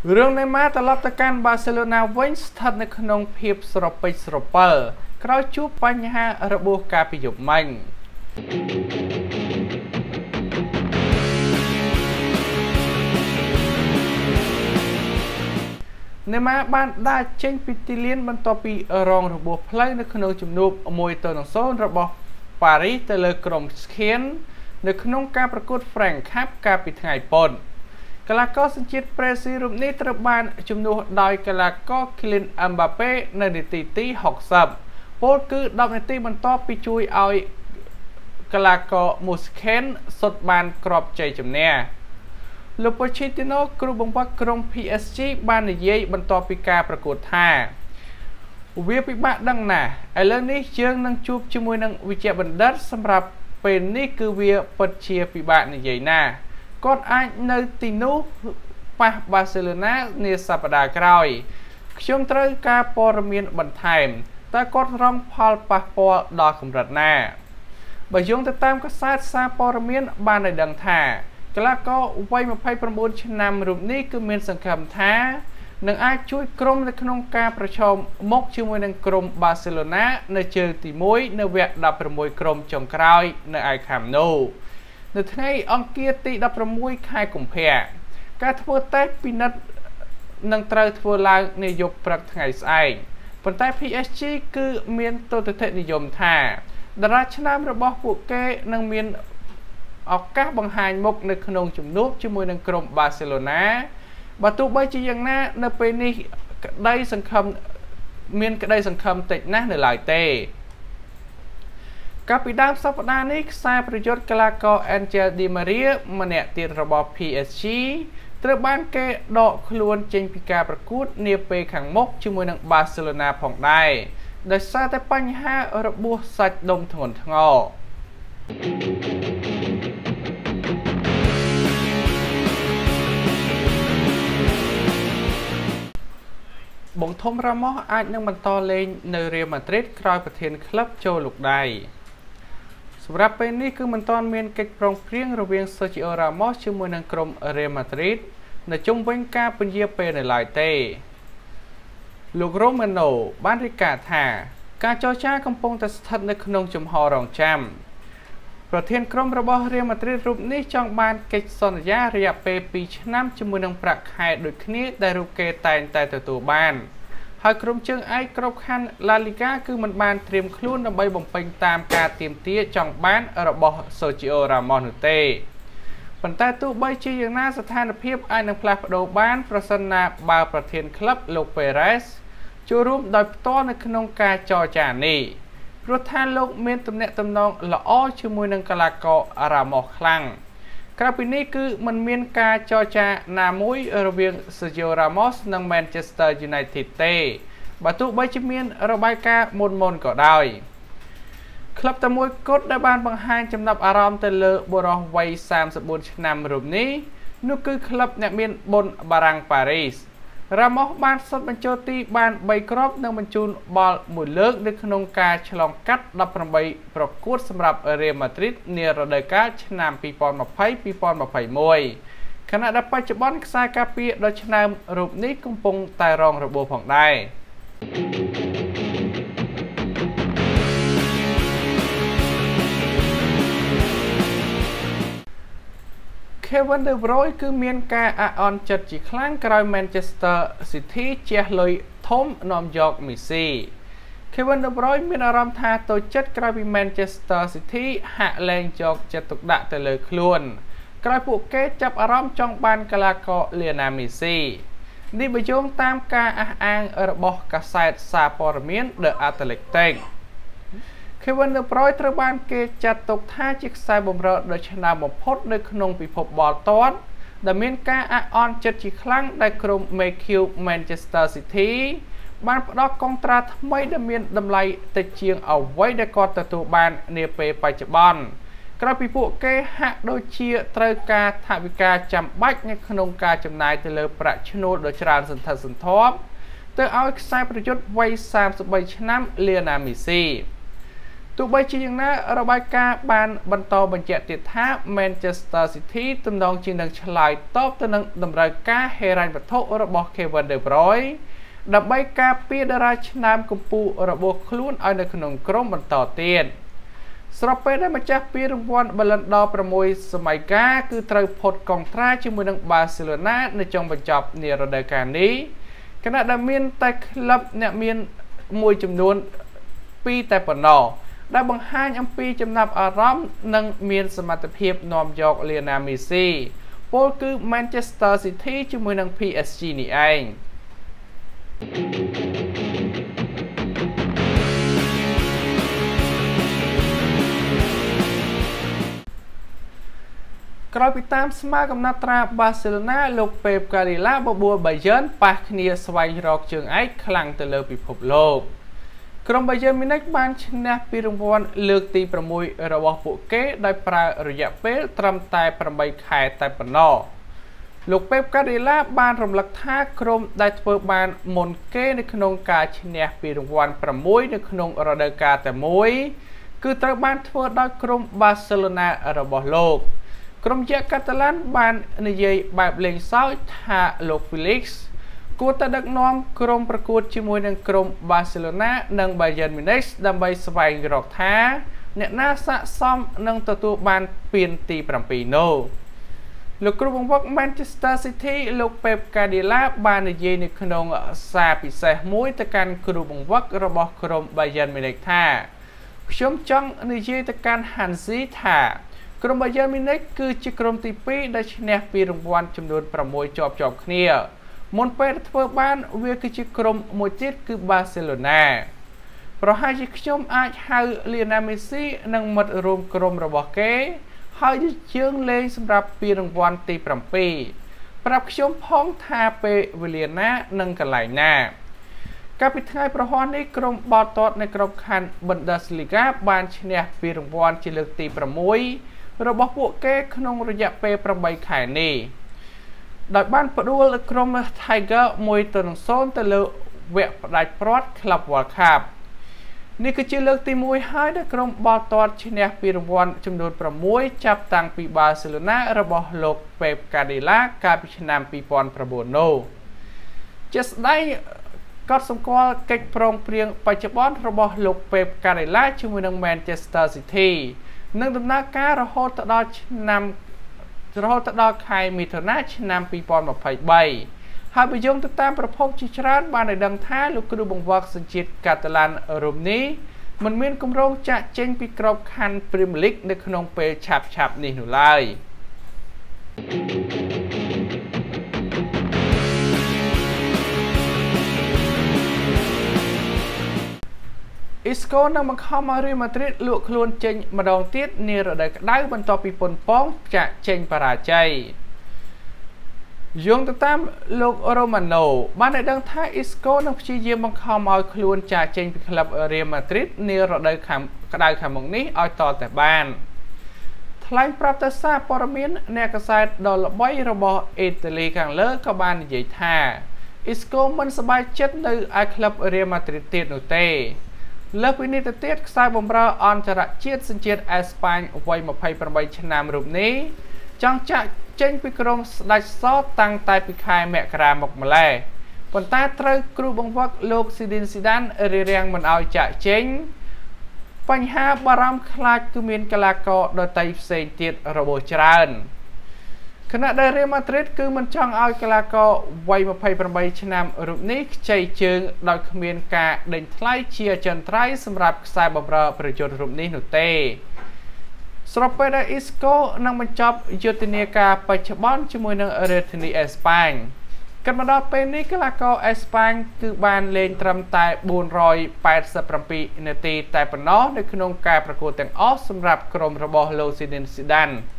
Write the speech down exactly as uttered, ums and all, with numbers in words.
រឿង Neymar ត្រឡប់ទៅកាន់ Barcelona វិញស្ថិតនៅក្នុងភាពស្រពេចស្រពិលក្រោយជួបបញ្ហារបួសកាលពីយប់មិញ Neymar បានដាច់ចេញពីទីលានបន្ទាប់ពីរងរបួសផ្លូវនៅក្នុងជំនួបមួយទៅនឹងសូន្យរបស់ Paris ទៅលើក្រុម Khmer នៅក្នុងការប្រកួត Frank Cup កាលពីថ្ងៃពុធ កីឡាករសញ្ជាតិប្រេស៊ីលរូបនេះត្រូវបានជំនួសដោយកីឡាករ Kylian Mbappé នៅនាទីទី หกสิบ ពលគឺ ដប់ នាទីបន្ទាប់ពីជួយឲ្យកីឡាករ Musken សុទ្ធបានគ្រាប់ជ័យជំនះ លោក Pochettino គ្រូបង្វឹកក្រុម P S G បាននិយាយបន្ទាប់ពីការប្រកួតថា វាពិបាកដឹងណាស់ឥឡូវនេះយើងនឹងជួបជាមួយនឹងវិជ្ជបណ្ឌិតសម្រាប់ពេលនេះគឺវាពិតជាពិបាកនិយាយណាស់ គាត់អាចនៅទីនោះប៉ះ Barcelona នាសប្តាហ៍ក្រោយ ខ្ញុំត្រូវការព័ត៌មានបន្ថែមតើគាត់រងផលប៉ះពាល់ដល់កម្រិតណា បើយោងទៅតាមកាសែតសារព័ត៌មានបានឲ្យដឹងថា កីឡាករវ័យ ยี่สิบเก้า ឆ្នាំរូបនេះគឺមានសង្ឃឹមថានឹងអាចជួយក្រុមនៅក្នុងការប្រឈមមុខជាមួយនឹងក្រុម Barcelona នៅជើងទី មួយ នៅវគ្គ ដប់ប្រាំមួយ ក្រុមចុងក្រោយនៅឯ Camp Nou នៅថ្ងៃអង្គារទី ដប់ប្រាំមួយ ខែកុម្ភៈ ការធ្វើតេស្តពិនិត្យនឹងត្រូវធ្វើឡើងនាយប់ព្រឹកថ្ងៃស្អែក ប៉ុន្តែ P S G គឺមានទស្សនវិជ្ជានិយមថាតារាឆ្នាំរបស់ពួកគេនឹងមានឱកាសបង្ហាញមុខនៅក្នុងជំនួបជាមួយនឹងក្រុម Barcelona បើទោះបីជាយ៉ាងណានៅពេលនេះក្តីសង្ឃឹមមានក្តីសង្ឃឹមតិចណាស់នៅឡើយទេ កាលពីដើមសប្តាហ៍នេះខ្សែប្រយុទ្ធកីឡាករ Angel Di Maria ម្នាក់ទៀតរបស់ P S G ត្រូវបានគេដកខ្លួនចេញពីការប្រកួតនាពេលខាងមុខជាមួយនឹង Barcelona ផងដែរដោយសារតែបញ្ហារបួសសាច់ដុំធ្ងន់ធ្ងរ បងធំ Ramos អាចនឹងបន្តលេងនៅ Real Madrid ក្រោយប្រធានក្លឹបចូលលោកដៃ សម្រាប់ពេលនេះគឺមិនទាន់មានកិច្ចព្រមព្រៀងរវាង Sergio Ramos ជាមួយនឹងក្រុម Real Madrid នៅជុំវិញការពន្យាពេលនៅឡើយទេ លោក Romano បានរាយការណ៍ថាការចរចាកំពុងតែស្ថិតនៅក្នុងជំហររងចាំ ប្រធានក្រុមរបស់ Real Madrid រូបនេះចង់បានកិច្ចសន្យារយៈពេល ពីរ ឆ្នាំជាមួយនឹងប្រាក់ខែដូចគ្នាដែលរូបគេតែងតែទទួលបាន ហើយក្រុមជើងឯកគ្រប់ខណ្ឌ La Liga គឺមិនបានត្រៀមខ្លួនដើម្បីបំពេញតាមការទាមទារចង់បានរបស់ Sergio Ramos នោះទេ ប៉ុន្តែទោះបីជាយ៉ាងណាស្ថានភាពអាចនឹងផ្លាស់ប្ដូរបានប្រសិនណាបើប្រធានក្លឹបលោក Perez ចូលរួមដោយផ្ទាល់នៅក្នុងការចរចានេះ ព្រោះថាលោកមានទំនាក់ទំនងល្អជាមួយនឹងកីឡាករ Ramos ខ្លាំង ក្រៅពីនេះគឺមិនមានការចរចាណាមួយរវាង Sergio Ramos និង Manchester United ទេ បើទោះបីជាមានរបាយការណ៍មុនមុនក៏ដោយ ក្លឹបតែមួយគត់ដែលបានបង្ហាញចំណាប់អារម្មណ៍ទៅលើបុរសវ័យ សាមសិបបួន ឆ្នាំរូបនេះ នោះគឺក្លឹបអ្នកមានបុណ្យបារាំងប៉ារីស Ramos បានសុទ្ធបញ្ចូលទីបាន បី គ្រាប់និងបញ្ជូនបាល់មួយលើកនៅក្នុងការឆ្លងកាត់ ដប់ប្រាំបី ប្រកួតសម្រាប់ Real Madrid នារដូវកាលឆ្នាំ ពីរពាន់ម្ភៃ ពីរពាន់ម្ភៃមួយ ខណៈដែលបច្ចុប្បន្នខ្សែការពារដ៏ឆ្នើមរូបនេះកំពុងតែរងរបួសផងដែរ Kevin De Bruyne គឺមានការអាក់អន់ចិត្តជាខ្លាំងក្រោយ Manchester City ជះលុយធំនាំយក Messi Kevin De Bruyne មានអារម្មណ៍ថាតូចចិត្តក្រោយពី Manchester City ហាក់លែងយកចិត្តទុកដាក់ទៅលើខ្លួនក្រោយពួកគេចាប់អារម្មណ៍ចង់បានកីឡាករ Lionel Messi នេះបើយោងតាមការអះអាងរបស់កាសែតសារព័ត៌មាន The Athletic Kevin De Bruyne ត្រូវបានគេចាត់ទុកថាជាខ្សែបម្រើដ៏ឆ្នើមបំផុតនៅក្នុងពិភពបាល់ទាត់ដែលមានការអាក់អន់ចិត្តជាខ្លាំងដែលក្រុម Manchester City បានផ្ដល់កុងត្រាថ្មីដែលមានតម្លៃតិចជាងអ្វីដែលគាត់ទទួលបាននាពេលបច្ចុប្បន្នក្រោយពីពួកគេហាក់ដូចជាត្រូវការថវិកាចាំបាច់នៅក្នុងការចំណាយទៅលើប្រាក់ឈ្នួលដ៏ច្រើនសន្ធឹកសន្ធាប់ទៅឲ្យខ្សែប្រយុទ្ធវ័យ សាមសិបបី ឆ្នាំ Lionel Messi ទោះបីជាយ៉ាងណារបាយការណ៍បានបន្តបញ្ជាក់ទៀតថា Manchester City ទំនងជានឹងឆ្លើយតបទៅនឹងតម្រូវការហិរញ្ញវត្ថុរបស់ Kevin De Bruyne ដើម្បីការពារតារាឆ្នើមកម្ពុជារបស់ខ្លួនឲ្យនៅក្នុងក្រុមបន្តទៀតស្របពេលដែលម្ចាស់ពានរង្វាន់ Ballon d'Or ប្រាំមួយសម័យកាលគឺត្រូវផុតកងត្រាជាមួយនឹង Barcelona នៅចុងបញ្ចប់នារដូវកាលនេះខណៈដែលមានតែក្លឹបអ្នកមានមួយចំនួនពីរតែប៉ុណ្ណោះដែលបង្ហាញអំពីចំណាប់អារម្មណ៍និងមានសមត្ថភាពនាំយក Lionel Messi ពលគឺ Manchester City ជាមួយនឹង pê ét giê នេះឯងក្រោយពីតាមស្មើកំណាត់ត្រា Barcelona លោក Pep Guardiola បបួល Bayern ប៉ះគ្នាស្វែងរកជើងឯកខ្លាំងទៅលើពិភពលោកក្រុម Bayern Munich បានឈ្នះពានរង្វាន់លើកទីប្រាំមួយរបស់ពួកគេដោយប្រើរយៈពេលត្រឹមតែប្រាំបីខែតែប៉ុណ្ណោះលោក Pep Guardiola បានរំលឹកថាក្រុមដែលធ្វើបានមុនគេនៅក្នុងការឈ្នះពានរង្វាន់ប្រាំមួយនៅក្នុងរដូវកាលតែមួយគឺត្រូវបានធ្វើដោយក្រុម Barcelona របស់លោកក្រុមជាកាតាឡានបាននិយាយបែបលេងសើចថាលោក Felix គួរតែដឹកនាំក្រុមប្រកួតជាមួយនឹងក្រុម Barcelona និង Bayern Munich ដើម្បីស្វែងរកថាអ្នកណាស័ក្តិសមនឹងទទួលបានពានទីប្រាំពីរនោះលោកគ្រូបង្វឹក Manchester City លោក Pep Guardiola បាននិយាយនៅក្នុងសារពិសេសមួយទៅកាន់គ្រូបង្វឹករបស់ក្រុម Bayern Munich ថាខ្ញុំចង់និយាយទៅកាន់ Hansi ថាក្រុម Bayern Munich គឺជាក្រុមទីពីរដែលឈ្នះពានរង្វាន់ចំនួនប្រាំមួយជាប់ជាប់គ្នាមុនពេលធ្វើបានវាគឺជាក្រុមមួយទៀតគឺ Barcelona ប្រហែលជាខ្ញុំអាចហៅ Lionel Messi និងមិត្តរួមក្រុមរបស់គេហើយយើងលេងសម្រាប់ពានរង្វាន់ទីប្រាំពីរប្រាប់ខ្ញុំផងថាពេលវេលាណានិងកន្លែងណាកាលពីថ្ងៃប្រហ័សនេះក្រុមបាល់ទាត់នៅក្របខ័ណ្ឌ Bundesliga បានឈ្នះពានរង្វាន់ជាលើកទីប្រាំមួយរបស់ពួកគេក្នុងរយៈពេលប្រាំបីខែនេះដោយបានផ្ដួលក្រុម Tiger មួយទៅនឹងសូន្យទៅលើវគ្គផ្ដាច់ព្រាត់ Club World Cup នេះគឺជាលើកទីមួយហើយដែលក្រុមបាល់ទាត់ឈ្នះពានរង្វាន់ចំនួនប្រាំមួយចាប់តាំងពី Barcelona របស់លោក Pep Guardiola កាលពីឆ្នាំពីរពាន់ប្រាំបួននោះជាស្ដែងកត់សម្គាល់កិច្ចព្រមព្រៀងបច្ចុប្បន្នរបស់លោក Pep Guardiola ជាមួយនឹង Manchester City នឹងដំណើរការរហូតដល់ឆ្នាំរហូតដល់ខែមិថុនាឆ្នាំពីរពាន់ម្ភៃបីហើយបើយោងទៅតាមប្រភពជាច្រើនបានឲ្យដឹងថាលោកគ្រូបង្វឹកសញ្ជាតិកាតាឡានរូបនេះមិនមានគម្រោងចាក់ចេញពីក្របខ័ណ្ឌ Premier League នៅក្នុងពេលឆាប់ឆាប់នេះនោះឡើយIsco នឹងបង្ខំឲ្យ Real Madrid លក់ខ្លួនចេញម្ដងទៀតនារដូវក្តៅបន្ទាប់ពីប៉ុនប៉ងចាក់ចេញបរាជ័យយោងទៅតាមលោក Romano បានឲ្យដឹងថា Isco នឹងព្យាយាមបង្ខំឲ្យខ្លួនចាក់ចេញពីក្លឹប Real Madrid នារដូវក្តៅខាងមុខនេះឲ្យតតែបានថ្លែងប្រាប់ទៅសារព័ត៌មានអ្នកកាសែតដ៏ល្បីរបស់អ៊ីតាលីខាងលើក៏បាននិយាយថា Isco មិនសប្បាយចិត្តនៅឯក្លឹប Real Madrid ទៀតនោះទេលើសពីនេះទៅទៀតខ្សែបម្រើអន្តរជាតិសញ្ជាតិអេស្ប៉ាញវ័យម្ភៃប្រាំបីឆ្នាំរូបនេះចង់ចាក់ចេញពីក្រុមស្ដេចសតាំងតែពីខែមករាមកម្លេះប៉ុន្តែត្រូវគ្រូបង្វឹកលោក Zinedine Zidane រារាំងមិនឲ្យចាក់ចេញបញ្ហាបារម្ភខ្លាចគឺមានកីឡាករដទៃផ្សេងទៀតរបួសច្រើនខណៈដែល Real Madrid គឺមិនចង់ឲ្យកីឡាករវ័យម្ភៃប្រាំបីឆ្នាំរូបនេះខ្ចីជើងដោយគ្មានការដេញថ្លៃជាអចិន្ត្រៃយ៍សម្រាប់ខ្សែបម្រើប្រយុទ្ធរូបនេះនោះទេស្របពេលដែល Isco នឹងបញ្ចប់យុទ្ធនាការបច្ចុប្បន្នជាមួយនឹងរាជធានីអេស្ប៉ាញគិតមកដល់ពេលនេះកីឡាករអេស្ប៉ាញគឺបានលេងត្រឹមតែបួនរយប៉ែតសិបប្រាំពីរនាទីតែប៉ុណ្ណោះនៅក្នុងការប្រកួតទាំងអស់សម្រាប់ក្រុមរបស់លោក Zinedine Zidane